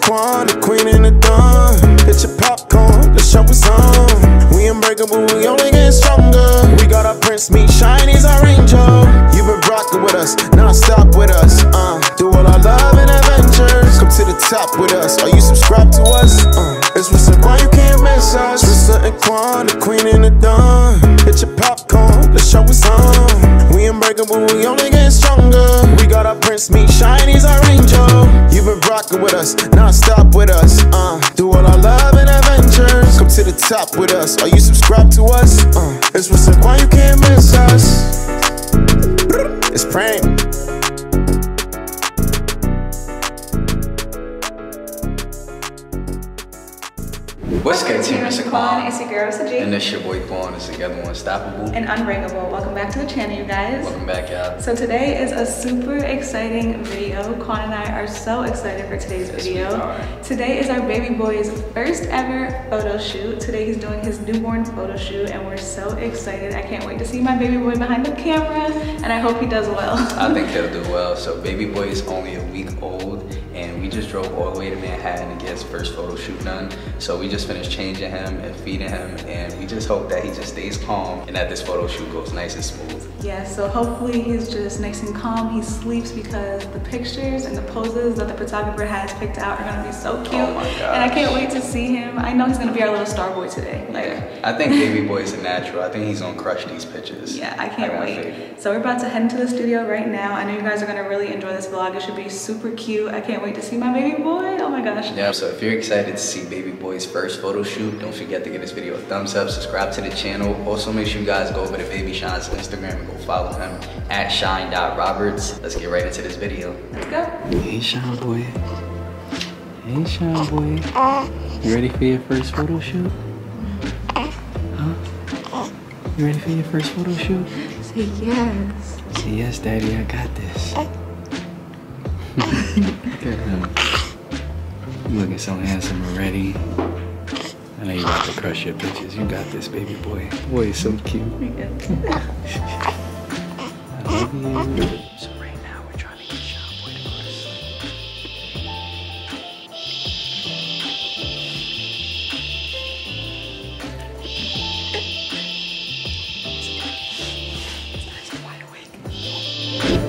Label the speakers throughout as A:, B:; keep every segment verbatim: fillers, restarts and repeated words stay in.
A: Quan, the queen and the dawn. Get your popcorn, the show is on. We unbreakable, we only get stronger. We got our Prince, meet Shiny's our angel. You been rocking with us, non-stop with us. Uh, do all our love and adventures. Come to the top with us. Are you subscribed to us? Uh, it's Rissa Quan, you can't miss us. Rissa and Quan, the queen and the dawn. Get your popcorn, the show is on. We unbreakable, we only get stronger. We got our Prince, meet Shiny's our angel. You been rocking with us, non-stop with us. Uh, do all our love and adventures. Come to the top with us. Are you subscribed to us? Uh, it's Rissa Quan, you can't miss us. It's Prame.
B: What's good, Team Rissa Quan?
C: It's your girl, Rissa G.
B: And this your boy Quan. It's together unstoppable
C: and unbreakable. Welcome back to the channel, you guys.
B: Welcome back, y'all.
C: So today is a super exciting video. Quan and I are so excited for today's
B: yes,
C: video. Today is our baby boy's first ever photo shoot. Today he's doing his newborn photo shoot, and we're so excited. I can't wait to see my baby boy behind the camera, and I hope he does well.
B: I think he'll do well. So baby boy is only a week old, and we just drove all the way to Manhattan to get his first photo shoot done. So we just finished changing him and feeding him, and we just hope that he just stays calm and that this photo shoot goes nice and smooth.
C: Yeah, so hopefully he's just nice and calm. He sleeps because the pictures and the poses that the photographer has picked out are gonna be so cute.
B: Oh my gosh.
C: And I can't wait to see him. I know he's gonna be our little star boy today. Like,
B: yeah. I think baby boy is a natural. I think he's gonna crush these pictures.
C: Yeah, I can't
B: I
C: wait.
B: faith.
C: So we're about to head into the studio right now. I know you guys are gonna really enjoy this vlog. It should be super cute. I can't wait to see my baby boy. Oh my gosh.
B: Yeah, so if you're excited to see baby boy's first photo shoot, don't forget to give this video a thumbs up, subscribe to the channel. Also make sure you guys go over to Baby Shine's Instagram and go follow him at shine dot roberts. Let's get right into this video.
C: Let's go.
B: Hey Shine Boy. Hey Shine Boy. You ready for your first photo shoot? Huh? You ready for your first photo shoot?
C: Say yes.
B: Say yes, Daddy, I got this. Look at him. You looking so handsome already. I know you about to crush your pictures. You got this, baby boy. Boy, is so cute. I love you. So right now we're trying to get Shine Boy to go to sleep. His eyes are wide awake.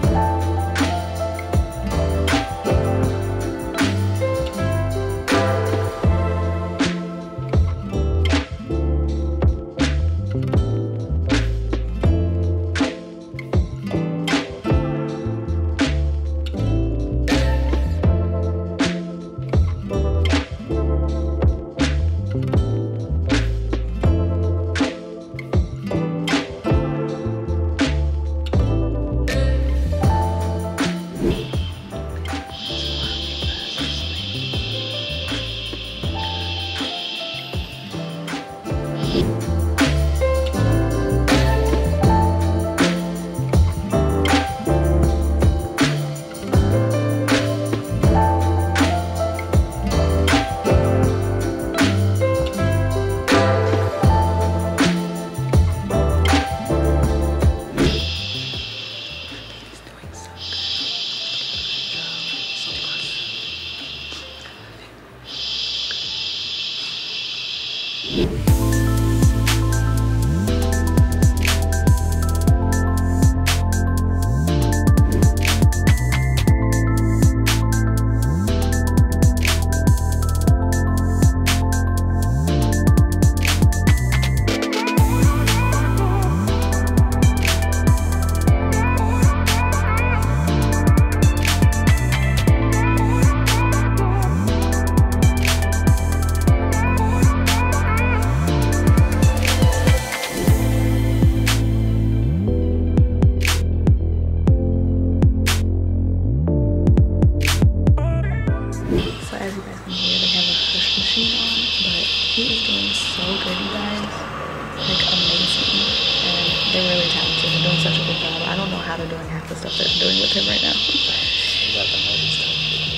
C: how they're doing half the stuff that they're doing with him right now.
D: You got the notice that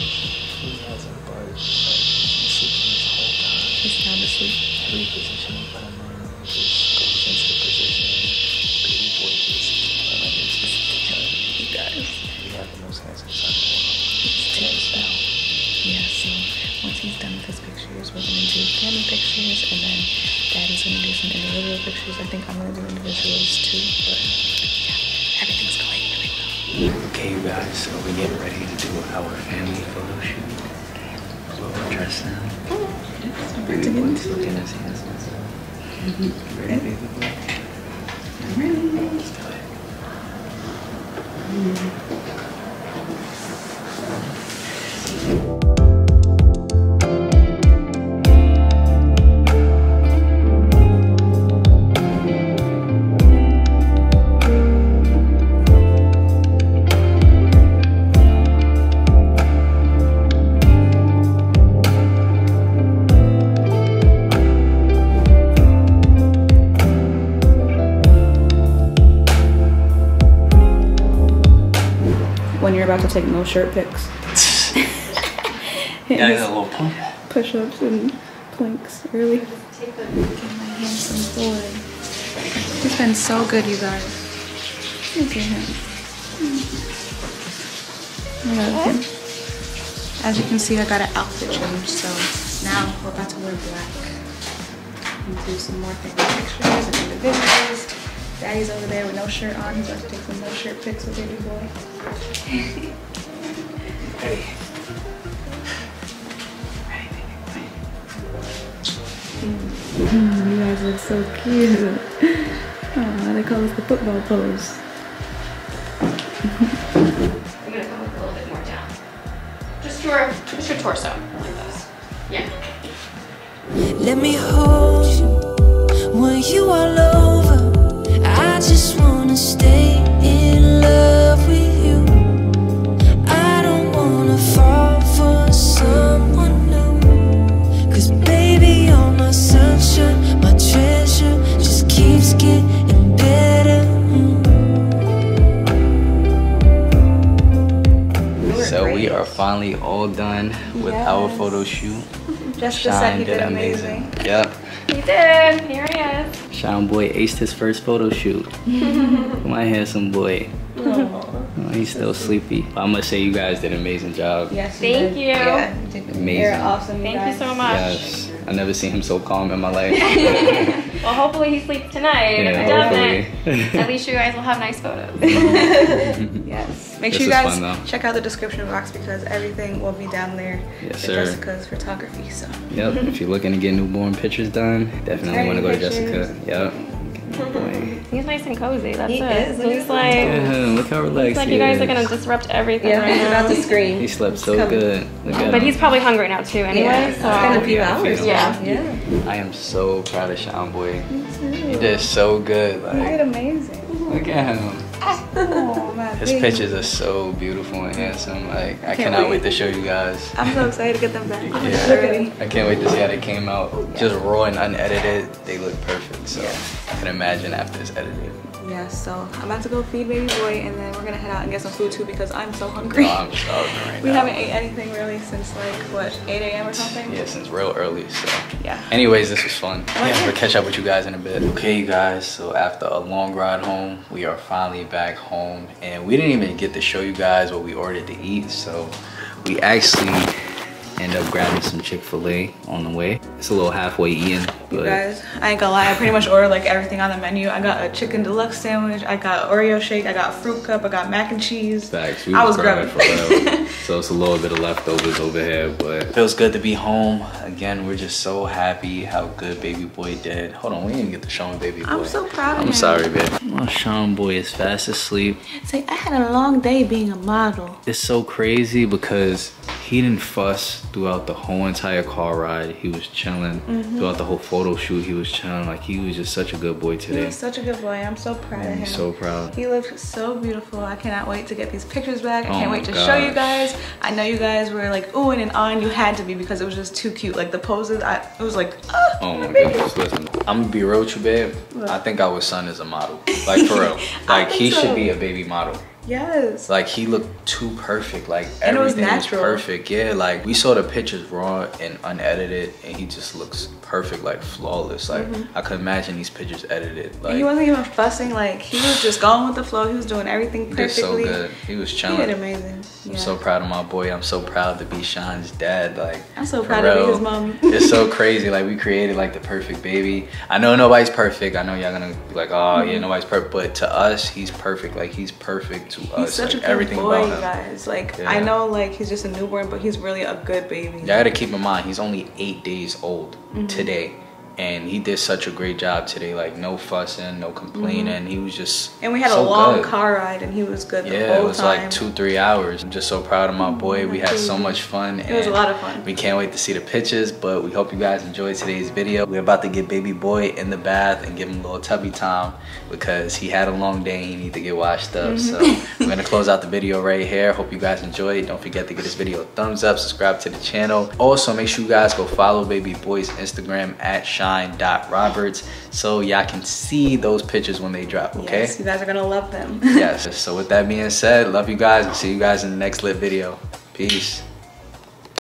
D: he hasn't budged. Like, he's sleeping this whole time.
C: He's sound asleep.
D: Every position you put him in just goes into the position. Baby boy just, like, it's just killing you guys. We have the most handsome son in the world.
C: It's
D: Hands down.
C: Yeah, so pictures. We're gonna do family pictures, and then Daddy's gonna do some individual pictures. I think I'm gonna do individuals too, but yeah, everything's going really well.
B: Okay, you guys, so we're getting ready to do our family photo shoot. So we're dressed now. Baby boy's looking as handsome as ever. Ready, baby boy? I'm ready. Let's do it.
C: When you're about to take no shirt pics.
B: Yeah, a little pump.
C: Push-ups and planks, really. Look at my handsome boy. He's been so good, you guys. Look at him. I love him. As you can see, I got an outfit change, so now we're about to wear black. And do some more family pictures and individuals. Daddy's over there with no shirt on. He's about to take some no shirt pics with baby boy.
B: Ready.
C: Mm, you guys look so cute. Oh, they call us the football pose.
E: I'm gonna come up a little bit more down. Just your, just your torso, like this. Yeah.
F: Let me hold you when you all over. I just wanna stay in love with you. I don't wanna fall for someone new. Cause baby, you're my sunshine, my treasure. Just keeps getting better.
B: So we are finally all done with
C: Yes.
B: our photo shoot.
C: Jessica said he
B: Shine
C: did amazing.
B: Yep.
E: He did. Here he is.
B: Shine boy aced his first photo shoot. My handsome boy. Oh, he's still sleepy. I'm gonna say you guys did an amazing job.
C: Yes,
E: Thank you.
C: Yeah,
B: Amazing.
C: You're awesome.
E: Thank
C: guys.
E: you so much.
B: Yes. I never seen him so calm in my life.
E: Well, hopefully he sleeps tonight.
B: Yeah,
E: if he doesn't,
B: hopefully.
E: at least you guys will have nice photos.
C: Yes. Make
B: This
C: sure you
B: was
C: guys
B: fun, though.
C: check out the description box because everything will be down there
B: Yes,
C: for
B: sir.
C: Jessica's photography. So
B: Yep. If you're looking to get newborn pictures done, definitely want to go to
C: Pictures.
B: Jessica. Yep. Boy.
E: He's nice and cozy. That's
C: He
E: it.
C: is. Look
E: He's
C: at
E: like,
B: Yeah, look how relaxed
E: it's like
B: he
E: you guys
B: is.
E: are gonna disrupt everything
C: yeah,
E: right
C: he's
E: now.
C: about to scream.
B: He slept so good. Look at
E: But
B: him.
E: he's probably hungry now too. Anyway,
C: Yeah,
E: so
C: it's been a few
B: Yeah,
C: hours.
E: yeah.
C: Yeah.
B: I am so proud of Sean Boy. He did so good.
C: You did
B: Like,
C: amazing.
B: look at him.
C: Oh, my
B: His
C: baby.
B: pictures are so beautiful and handsome. Like, I
C: Can't
B: cannot
C: wait.
B: wait to show you guys.
C: I'm so excited to get them back.
B: Yeah.
C: Already.
B: I can't wait to see how they came out. Just raw and unedited, they look perfect. So I can imagine after it's edited.
C: Yeah, so I'm about to go feed baby boy and then we're gonna head out and get some food too because I'm so hungry.
B: Oh, I'm starving right
C: We
B: now.
C: haven't ate anything really since like, what, eight A M or something?
B: Yeah, since real early, so.
C: Yeah.
B: Anyways, this was fun. Yeah, we'll catch up with you guys in a bit. Okay, you guys, so after a long ride home, we are finally back home. And we didn't even get to show you guys what we ordered to eat, so we actually end up grabbing some Chick-fil-A on the way. It's a little halfway eaten,
C: You
B: but
C: guys, I ain't gonna lie, I pretty much ordered like everything on the menu. I got a chicken deluxe sandwich, I got Oreo shake, I got fruit cup, I got mac and cheese.
B: facts, we
C: I
B: was
C: was
B: grabbing for
C: grabbing.
B: real. So it's a little bit of leftovers over here, but feels good to be home. Again, we're just so happy how good baby boy did. Hold on, we didn't get to show him baby boy.
C: I'm so proud of
B: I'm
C: him.
B: sorry, babe. My Sean boy is fast asleep.
C: Say, I had a long day being a model.
B: It's so crazy because he didn't fuss throughout the whole entire car ride. He was chilling.
C: Mm-hmm.
B: Throughout the whole photo shoot, he was chilling. Like, he was just such a good boy
C: He
B: today.
C: was such a good boy. I'm so proud of
B: I'm
C: him.
B: so proud.
C: He looked so beautiful. I cannot wait to get these pictures back. I
B: Oh
C: can't
B: my
C: wait to show you
B: gosh.
C: guys. I know you guys were like oohing and on. You had to be because it was just too cute. Like the poses, I it was like, ah,
B: Oh my goodness, listen. I'm gonna be real with you, babe. I think our son is a model. Like, for real.
C: I
B: Like,
C: think
B: he
C: so.
B: should be a baby model.
C: Yes.
B: Like he looked too perfect. Like
C: And it was
B: everything was,
C: natural.
B: perfect. Yeah, like we saw the pictures raw and unedited, and he just looks perfect, like flawless. Like
C: Mm-hmm.
B: I could imagine these pictures edited. Like
C: And he wasn't even fussing. Like he was just going with the flow. He was doing everything
B: he did so
C: perfectly.
B: good. He was
C: He
B: chilling.
C: did amazing.
B: I'm
C: Yeah.
B: so proud of my boy. I'm so proud to be Sean's dad. Like
C: I'm so
B: for
C: proud to be
B: real.
C: his mommy.
B: It's so crazy. Like we created like the perfect baby. I know nobody's perfect. I know y'all gonna be like, oh yeah, nobody's perfect. But to us, he's perfect. Like he's perfect to
C: He's
B: us.
C: such
B: like
C: a good
B: everything
C: boy,
B: about him.
C: guys. Like
B: Yeah.
C: I know, like he's just a newborn, but he's really a good baby.
B: Y'all gotta keep in mind, he's only eight days old
C: Mm-hmm.
B: today. And he did such a great job today. Like no fussing, no complaining. He was just
C: And we had
B: so
C: a long
B: good.
C: car ride, and he was good the
B: Yeah,
C: whole
B: it was
C: time.
B: like two, three hours. I'm just so proud of my boy. We had so much fun.
C: It was a
B: and
C: lot of fun.
B: We can't wait to see the pictures, but we hope you guys enjoyed today's video. We're about to get baby boy in the bath and give him a little tubby time because he had a long day and he need to get washed up. So we're gonna close out the video right here. Hope you guys enjoyed. Don't forget to give this video a thumbs up, subscribe to the channel. Also, make sure you guys go follow baby boy's Instagram at shine dot roberts so y'all can see those pictures when they drop, okay?
C: Yes, you guys are gonna love them.
B: Yes. So with that being said, love you guys. I'll see you guys in the next lit video. Peace.